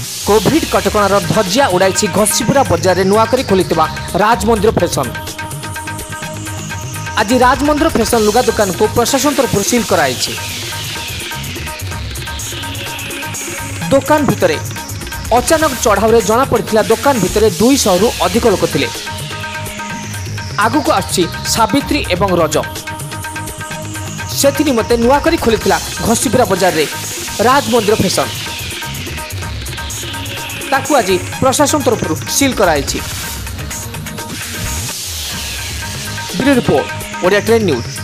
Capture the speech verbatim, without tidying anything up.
Covid कटकणार धज्जिया उड़ाई घसीपुरा बजार में नुआकरी खोली राजमंदिर फैशन। आज राजमंदिर फैशन लुगा दुकान को प्रशासन तरफ सील कराई। दुकान भितर अचानक चढ़ाव जना पड़ा दुकान भितर दुई सौ रु अधिक लोक थे। आगु को आसी सावित्री एवं रज से निमते नुआकरी खोली घसीपुरा बजार में राजमंदिर फैशन ताकू आज प्रशासन तरफ सील कराई। Bureau report Odia trend news.